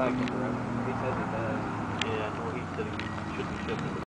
taking forever. He says it does. Yeah, well, he said he should be shipping.